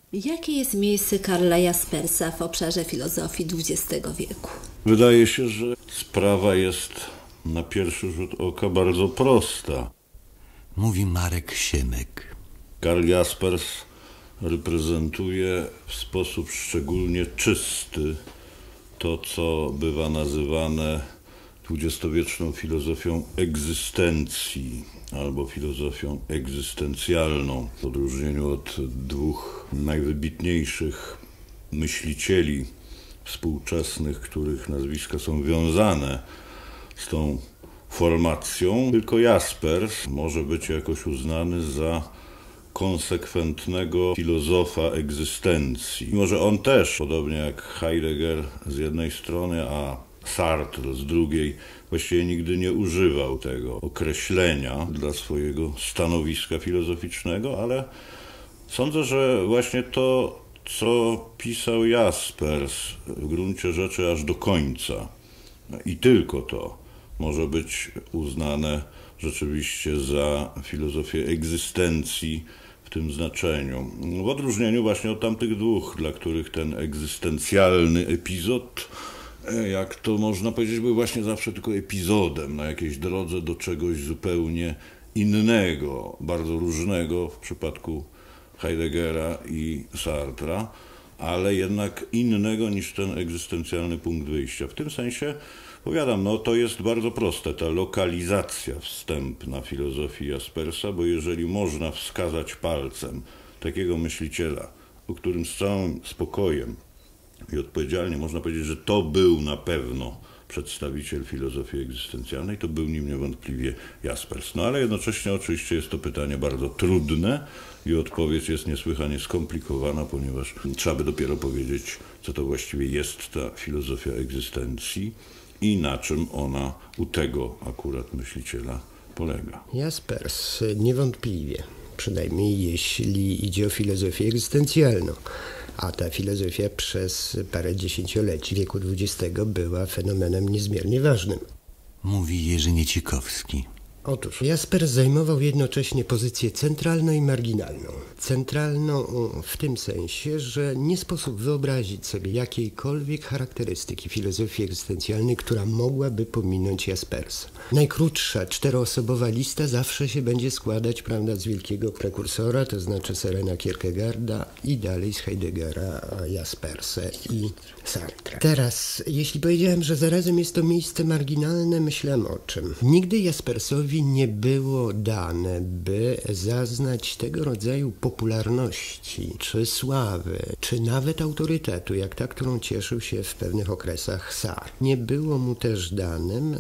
Jakie jest miejsce Karla Jaspersa w obszarze filozofii XX wieku? Wydaje się, że sprawa jest na pierwszy rzut oka bardzo prosta. Mówi Marek Siemek. Karl Jaspers reprezentuje w sposób szczególnie czysty to, co bywa nazywane dwudziestowieczną filozofią egzystencji albo filozofią egzystencjalną. W odróżnieniu od dwóch najwybitniejszych myślicieli współczesnych, których nazwiska są wiązane z tą formacją, tylko Jaspers może być jakoś uznany za konsekwentnego filozofa egzystencji. Mimo że on też, podobnie jak Heidegger z jednej strony, a Sartre z drugiej, właściwie nigdy nie używał tego określenia dla swojego stanowiska filozoficznego, ale sądzę, że właśnie to, co pisał Jaspers, w gruncie rzeczy aż do końca i tylko to może być uznane rzeczywiście za filozofię egzystencji w tym znaczeniu. W odróżnieniu właśnie od tamtych dwóch, dla których ten egzystencjalny epizod, jak to można powiedzieć, był właśnie zawsze tylko epizodem na jakiejś drodze do czegoś zupełnie innego, bardzo różnego w przypadku Heideggera i Sartra, ale jednak innego niż ten egzystencjalny punkt wyjścia. W tym sensie, powiadam, to jest bardzo proste, ta lokalizacja wstępna filozofii Jaspersa, bo jeżeli można wskazać palcem takiego myśliciela, o którym z całym spokojem i odpowiedzialnie można powiedzieć, że to był na pewno przedstawiciel filozofii egzystencjalnej, to był nim niewątpliwie Jaspers. Ale jednocześnie oczywiście jest to pytanie bardzo trudne i odpowiedź jest niesłychanie skomplikowana, ponieważ trzeba by dopiero powiedzieć, co to właściwie jest ta filozofia egzystencji i na czym ona u tego akurat myśliciela polega. Jaspers niewątpliwie, przynajmniej jeśli idzie o filozofię egzystencjalną, a ta filozofia przez parę dziesięcioleci wieku XX była fenomenem niezmiernie ważnym. Mówi Jerzy Niecikowski. Otóż Jaspers zajmował jednocześnie pozycję centralną i marginalną. Centralną w tym sensie, że nie sposób wyobrazić sobie jakiejkolwiek charakterystyki filozofii egzystencjalnej, która mogłaby pominąć Jaspersa. Najkrótsza, czteroosobowa lista zawsze się będzie składać, prawda, z wielkiego prekursora, to znaczy Sørena Kierkegaarda i dalej z Heideggera, Jaspersa i Sartre. Teraz, jeśli powiedziałem, że zarazem jest to miejsce marginalne, myślałem o czym. Nigdy Jaspersowi nie było dane, by zaznać tego rodzaju popularności, czy sławy, czy nawet autorytetu, jak ta, którą cieszył się w pewnych okresach Sartre. Nie było mu też danym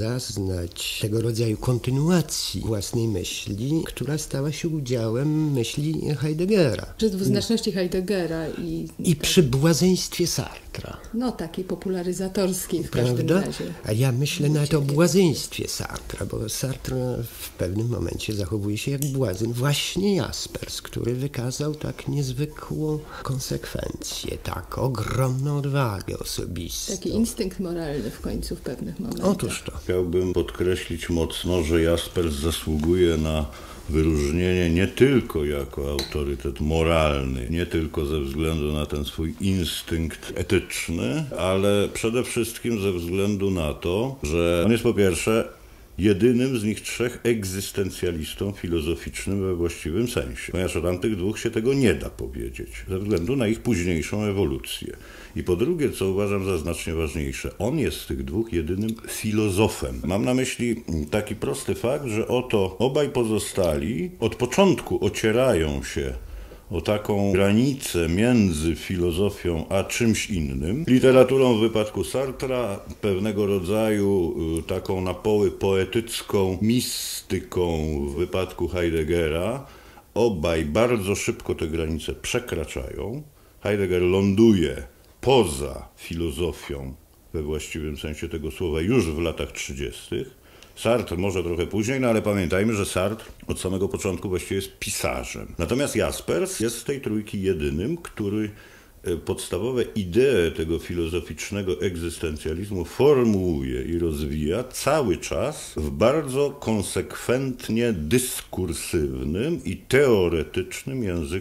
zaznać tego rodzaju kontynuacji własnej myśli, która stała się udziałem myśli Heideggera. Przy dwuznaczności Heideggera i przy błazeństwie Sartra. Takiej popularyzatorskiej w każdym razie. A ja myślę nawet o błazeństwie Sartra, bo Sartre w pewnym momencie zachowuje się jak błazen. Właśnie Jaspers, który wykazał tak niezwykłą konsekwencję, tak ogromną odwagę osobistą. Taki instynkt moralny w końcu w pewnych momentach. Otóż to. Chciałbym podkreślić mocno, że Jaspers zasługuje na wyróżnienie nie tylko jako autorytet moralny, nie tylko ze względu na ten swój instynkt etyczny, ale przede wszystkim ze względu na to, że on jest po pierwsze jedynym z nich trzech egzystencjalistą filozoficznym we właściwym sensie. Ponieważ o tamtych dwóch się tego nie da powiedzieć, ze względu na ich późniejszą ewolucję. I po drugie, co uważam za znacznie ważniejsze, on jest z tych dwóch jedynym filozofem. Mam na myśli taki prosty fakt, że oto obaj pozostali od początku ocierają się o taką granicę między filozofią a czymś innym. Literaturą w wypadku Sartra, pewnego rodzaju taką na poły poetycką mistyką w wypadku Heideggera. Obaj bardzo szybko te granice przekraczają. Heidegger ląduje poza filozofią we właściwym sensie tego słowa już w latach 30. Sartre może trochę później, ale pamiętajmy, że Sartre od samego początku właściwie jest pisarzem. Natomiast Jaspers jest z tej trójki jedynym, który podstawowe idee tego filozoficznego egzystencjalizmu formułuje i rozwija cały czas w bardzo konsekwentnie dyskursywnym i teoretycznym języku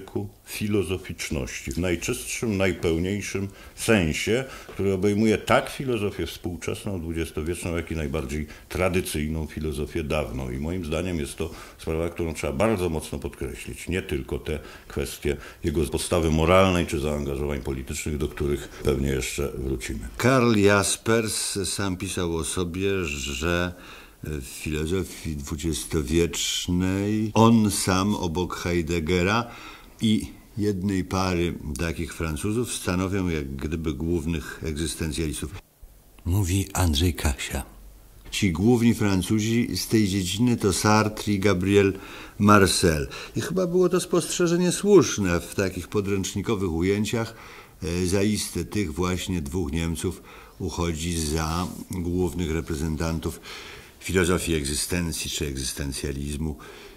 filozoficzności w najczystszym, najpełniejszym sensie, który obejmuje tak filozofię współczesną, dwudziestowieczną, jak i najbardziej tradycyjną filozofię dawną. I moim zdaniem jest to sprawa, którą trzeba bardzo mocno podkreślić. Nie tylko te kwestie jego postawy moralnej czy zaangażowań politycznych, do których pewnie jeszcze wrócimy. Karl Jaspers sam pisał o sobie, że w filozofii dwudziestowiecznej on sam obok Heideggera i jednej pary takich Francuzów stanowią jak gdyby głównych egzystencjalistów. Mówi Andrzej Kasia. Ci główni Francuzi z tej dziedziny to Sartre i Gabriel Marcel. I chyba było to spostrzeżenie słuszne w takich podręcznikowych ujęciach. Zaiste tych właśnie dwóch Niemców uchodzi za głównych reprezentantów filozofii egzystencji czy egzystencjalizmu.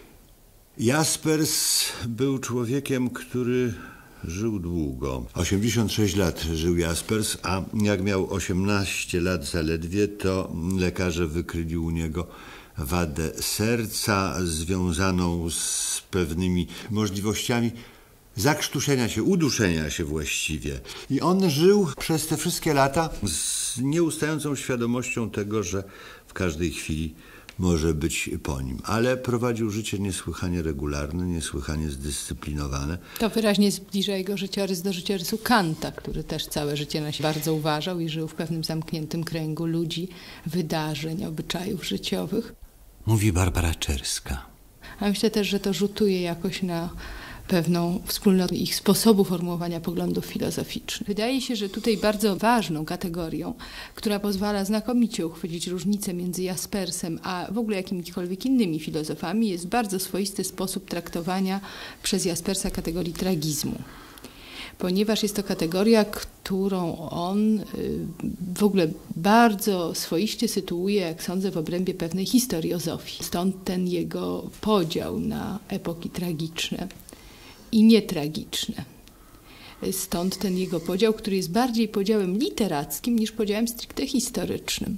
Jaspers był człowiekiem, który żył długo. 86 lat żył Jaspers, a jak miał 18 lat zaledwie, to lekarze wykryli u niego wadę serca związaną z pewnymi możliwościami zakrztuszenia się, uduszenia się właściwie. I on żył przez te wszystkie lata z nieustającą świadomością tego, że w każdej chwili może być po nim. Ale prowadził życie niesłychanie regularne, niesłychanie zdyscyplinowane. To wyraźnie zbliża jego życiorys do życiorysu Kanta, który też całe życie na siebie bardzo uważał i żył w pewnym zamkniętym kręgu ludzi, wydarzeń, obyczajów życiowych. Mówi Barbara Czerska. A myślę też, że to rzutuje jakoś na pewną wspólnotę ich sposobu formułowania poglądów filozoficznych. Wydaje się, że tutaj bardzo ważną kategorią, która pozwala znakomicie uchwycić różnicę między Jaspersem a w ogóle jakimikolwiek innymi filozofami, jest bardzo swoisty sposób traktowania przez Jaspersa kategorii tragizmu. Ponieważ jest to kategoria, którą on w ogóle bardzo swoiście sytuuje, jak sądzę, w obrębie pewnej historiozofii. Stąd ten jego podział na epoki tragiczne i nietragiczne. Stąd ten jego podział, który jest bardziej podziałem literackim niż podziałem stricte historycznym.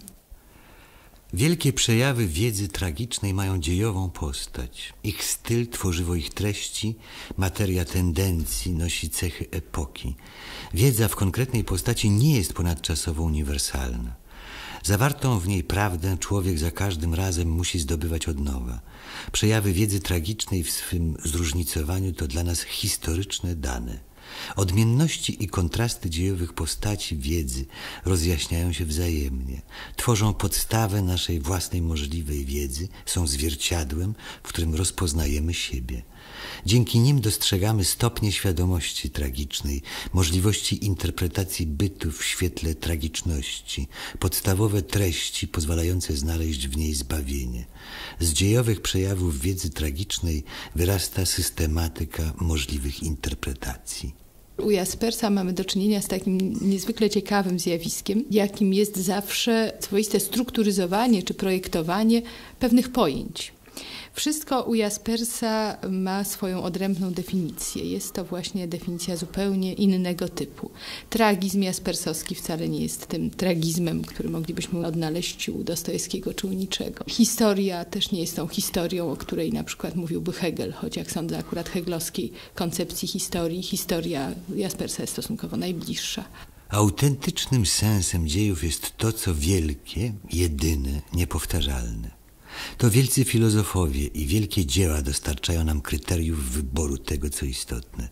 Wielkie przejawy wiedzy tragicznej mają dziejową postać. Ich styl, tworzywo ich treści, materia tendencji nosi cechy epoki. Wiedza w konkretnej postaci nie jest ponadczasowo uniwersalna. Zawartą w niej prawdę człowiek za każdym razem musi zdobywać od nowa. Przejawy wiedzy tragicznej w swym zróżnicowaniu to dla nas historyczne dane. Odmienności i kontrasty dziejowych postaci wiedzy rozjaśniają się wzajemnie, tworzą podstawę naszej własnej możliwej wiedzy, są zwierciadłem, w którym rozpoznajemy siebie. Dzięki nim dostrzegamy stopnie świadomości tragicznej, możliwości interpretacji bytu w świetle tragiczności, podstawowe treści pozwalające znaleźć w niej zbawienie. Z dziejowych przejawów wiedzy tragicznej wyrasta systematyka możliwych interpretacji. U Jaspersa mamy do czynienia z takim niezwykle ciekawym zjawiskiem, jakim jest zawsze swoiste strukturyzowanie czy projektowanie pewnych pojęć. Wszystko u Jaspersa ma swoją odrębną definicję. Jest to właśnie definicja zupełnie innego typu. Tragizm jaspersowski wcale nie jest tym tragizmem, który moglibyśmy odnaleźć u Dostojewskiego czy u Niczego. Historia też nie jest tą historią, o której na przykład mówiłby Hegel, choć jak sądzę akurat hegelowskiej koncepcji historii, historia Jaspersa jest stosunkowo najbliższa. Autentycznym sensem dziejów jest to, co wielkie, jedyne, niepowtarzalne. To wielcy filozofowie i wielkie dzieła dostarczają nam kryteriów wyboru tego, co istotne.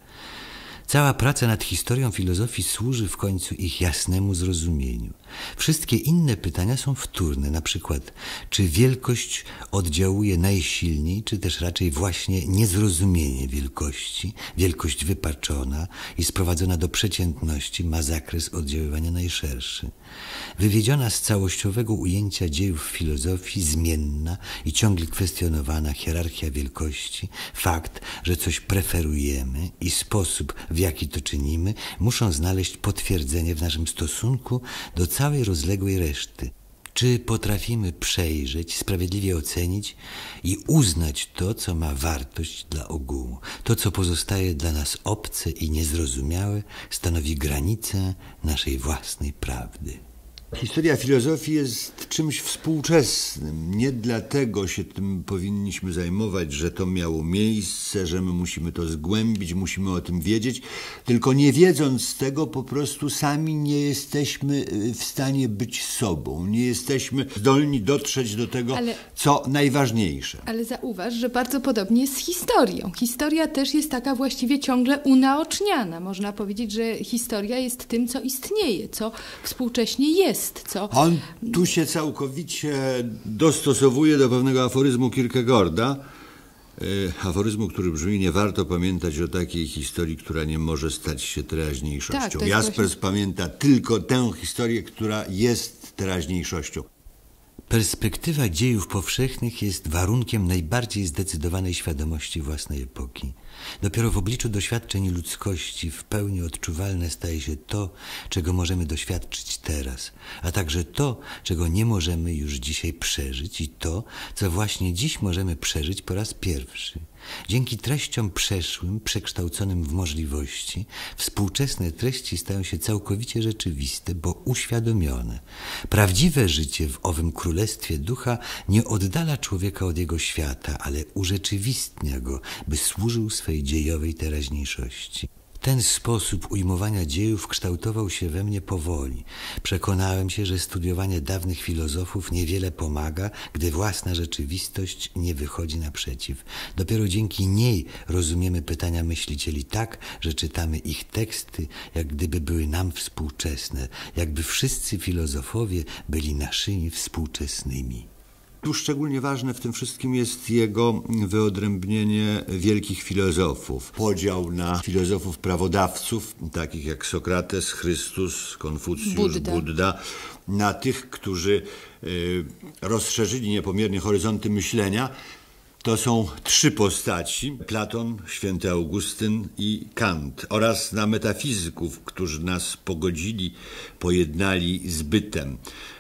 Cała praca nad historią filozofii służy w końcu ich jasnemu zrozumieniu. Wszystkie inne pytania są wtórne, na przykład czy wielkość oddziałuje najsilniej, czy też raczej właśnie niezrozumienie wielkości, wielkość wypaczona i sprowadzona do przeciętności ma zakres oddziaływania najszerszy. Wywiedziona z całościowego ujęcia dziejów filozofii, zmienna i ciągle kwestionowana hierarchia wielkości, fakt, że coś preferujemy i sposób, w jaki to czynimy, muszą znaleźć potwierdzenie w naszym stosunku do całej rozległej reszty. Czy potrafimy przejrzeć, sprawiedliwie ocenić i uznać to, co ma wartość dla ogółu? To, co pozostaje dla nas obce i niezrozumiałe, stanowi granicę naszej własnej prawdy. Historia filozofii jest czymś współczesnym. Nie dlatego się tym powinniśmy zajmować, że to miało miejsce, że my musimy to zgłębić, musimy o tym wiedzieć, tylko nie wiedząc tego po prostu sami nie jesteśmy w stanie być sobą. Nie jesteśmy zdolni dotrzeć do tego, co najważniejsze. Ale zauważ, że bardzo podobnie jest z historią. Historia też jest taka właściwie ciągle unaoczniana. Można powiedzieć, że historia jest tym, co istnieje, co współcześnie jest. On tu się całkowicie dostosowuje do pewnego aforyzmu Kierkegaarda. Aforyzmu, który brzmi: nie warto pamiętać o takiej historii, która nie może stać się teraźniejszością. Tak, Jaspers pamięta tylko tę historię, która jest teraźniejszością. Perspektywa dziejów powszechnych jest warunkiem najbardziej zdecydowanej świadomości własnej epoki. Dopiero w obliczu doświadczeń ludzkości w pełni odczuwalne staje się to, czego możemy doświadczyć teraz, a także to, czego nie możemy już dzisiaj przeżyć i to, co właśnie dziś możemy przeżyć po raz pierwszy. Dzięki treściom przeszłym, przekształconym w możliwości, współczesne treści stają się całkowicie rzeczywiste, bo uświadomione. Prawdziwe życie w owym królestwie ducha nie oddala człowieka od jego świata, ale urzeczywistnia go, by służył swej dziejowej teraźniejszości. Ten sposób ujmowania dziejów kształtował się we mnie powoli. Przekonałem się, że studiowanie dawnych filozofów niewiele pomaga, gdy własna rzeczywistość nie wychodzi naprzeciw. Dopiero dzięki niej rozumiemy pytania myślicieli tak, że czytamy ich teksty, jak gdyby były nam współczesne, jakby wszyscy filozofowie byli naszymi współczesnymi. Tu szczególnie ważne w tym wszystkim jest jego wyodrębnienie wielkich filozofów. Podział na filozofów prawodawców, takich jak Sokrates, Chrystus, Konfucjusz, Budda, na tych, którzy rozszerzyli niepomiernie horyzonty myślenia. To są trzy postaci: Platon, święty Augustyn i Kant, oraz na metafizyków, którzy nas pogodzili, pojednali z bytem.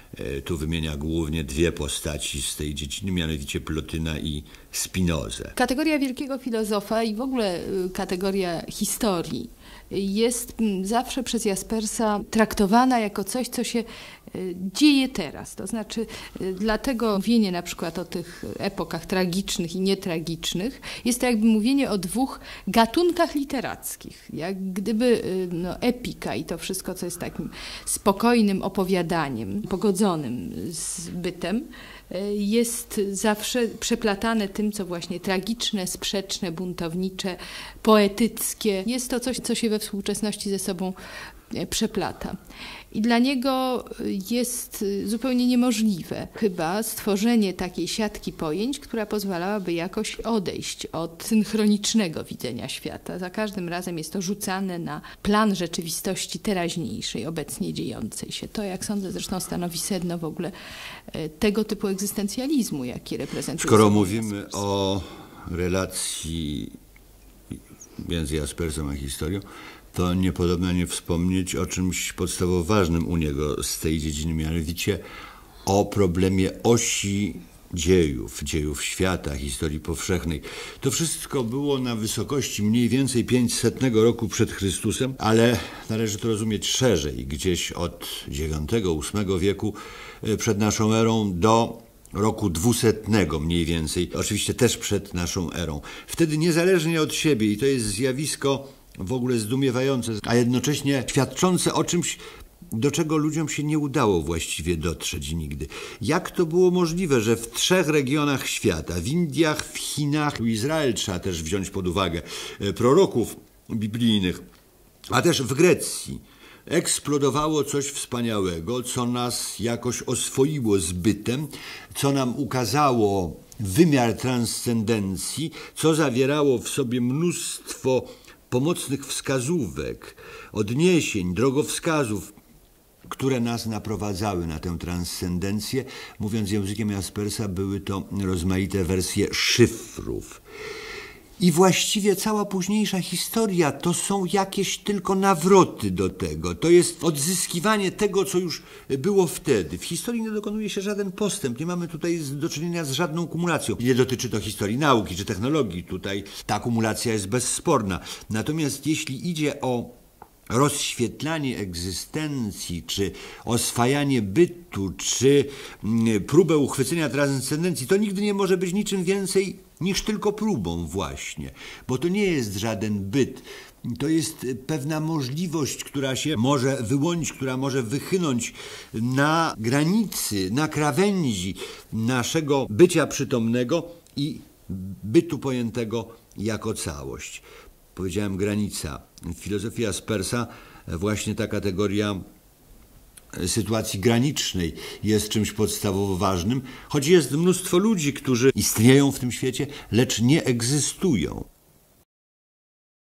Tu wymienia głównie dwie postaci z tej dziedziny, mianowicie Plotyna i Spinozę. Kategoria wielkiego filozofa i w ogóle kategoria historii jest zawsze przez Jaspersa traktowana jako coś, co się dzieje teraz. To znaczy dlatego mówienie na przykład o tych epokach tragicznych i nietragicznych jest to jakby mówienie o dwóch gatunkach literackich. Jak gdyby epika i to wszystko, co jest takim spokojnym opowiadaniem, pogodzonym z bytem, jest zawsze przeplatane tym, co właśnie tragiczne, sprzeczne, buntownicze, poetyckie. Jest to coś, co się we współczesności ze sobą przeplata. I dla niego jest zupełnie niemożliwe chyba stworzenie takiej siatki pojęć, która pozwalałaby jakoś odejść od synchronicznego widzenia świata. Za każdym razem jest to rzucane na plan rzeczywistości teraźniejszej, obecnie dziejącej się. To, jak sądzę, zresztą stanowi sedno w ogóle tego typu egzystencjalizmu, jaki reprezentuje. Skoro mówimy o relacji między Jaspersem a historią, to niepodobna nie wspomnieć o czymś podstawowo ważnym u niego z tej dziedziny, mianowicie o problemie osi dziejów świata, historii powszechnej. To wszystko było na wysokości mniej więcej 500 roku przed Chrystusem, ale należy to rozumieć szerzej, gdzieś od IX-VIII wieku przed naszą erą do roku 200 mniej więcej, oczywiście też przed naszą erą. Wtedy niezależnie od siebie, i to jest zjawisko w ogóle zdumiewające, a jednocześnie świadczące o czymś, do czego ludziom się nie udało właściwie dotrzeć nigdy. Jak to było możliwe, że w 3 regionach świata, w Indiach, w Chinach, w Izrael trzeba też wziąć pod uwagę proroków biblijnych, a też w Grecji, eksplodowało coś wspaniałego, co nas jakoś oswoiło z bytem, co nam ukazało wymiar transcendencji, co zawierało w sobie mnóstwo pomocnych wskazówek, odniesień, drogowskazów, które nas naprowadzały na tę transcendencję. Mówiąc językiem Jaspersa, były to rozmaite wersje szyfrów. I właściwie cała późniejsza historia to są jakieś tylko nawroty do tego. To jest odzyskiwanie tego, co już było wtedy. W historii nie dokonuje się żaden postęp. Nie mamy tutaj do czynienia z żadną kumulacją. Nie dotyczy to historii nauki czy technologii. Tutaj ta kumulacja jest bezsporna. Natomiast jeśli idzie o rozświetlanie egzystencji, czy oswajanie bytu, czy próbę uchwycenia transcendencji, to nigdy nie może być niczym więcej niż tylko próbą właśnie, bo to nie jest żaden byt. To jest pewna możliwość, która się może wyłonić, która może wychynąć na granicy, na krawędzi naszego bycia przytomnego i bytu pojętego jako całość. Powiedziałem granica. W filozofii Aspersa właśnie ta kategoria sytuacji granicznej jest czymś podstawowo ważnym, choć jest mnóstwo ludzi, którzy istnieją w tym świecie, lecz nie egzystują.